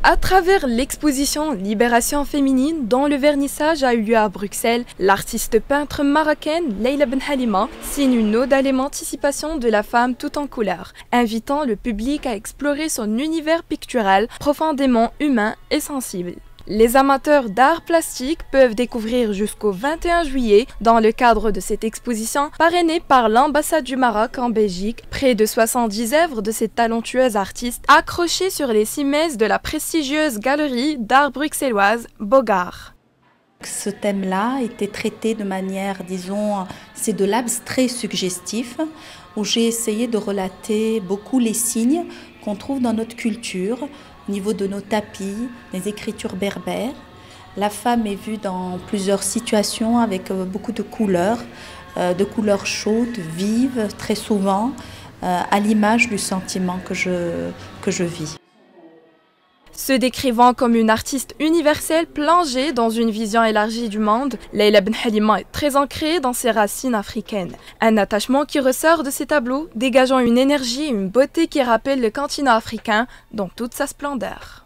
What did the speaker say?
À travers l'exposition Libération féminine dont le vernissage a eu lieu à Bruxelles, l'artiste peintre marocaine Leila Ben Halima signe une ode à l'émancipation de la femme tout en couleurs, invitant le public à explorer son univers pictural profondément humain et sensible. Les amateurs d'art plastique peuvent découvrir jusqu'au 21 juillet, dans le cadre de cette exposition parrainée par l'ambassade du Maroc en Belgique, près de 70 œuvres de cette talentueuse artiste accrochées sur les cimaises de la prestigieuse galerie d'art bruxelloise Bogart. Ce thème-là était traité de manière, disons, c'est de l'abstrait suggestif, où j'ai essayé de relater beaucoup les signes qu'on trouve dans notre culture, au niveau de nos tapis, des écritures berbères. La femme est vue dans plusieurs situations avec beaucoup de couleurs chaudes, vives, très souvent, à l'image du sentiment que je vis. Se décrivant comme une artiste universelle plongée dans une vision élargie du monde, Leila Ben Halima est très ancrée dans ses racines africaines. Un attachement qui ressort de ses tableaux, dégageant une énergie et une beauté qui rappellent le continent africain dans toute sa splendeur.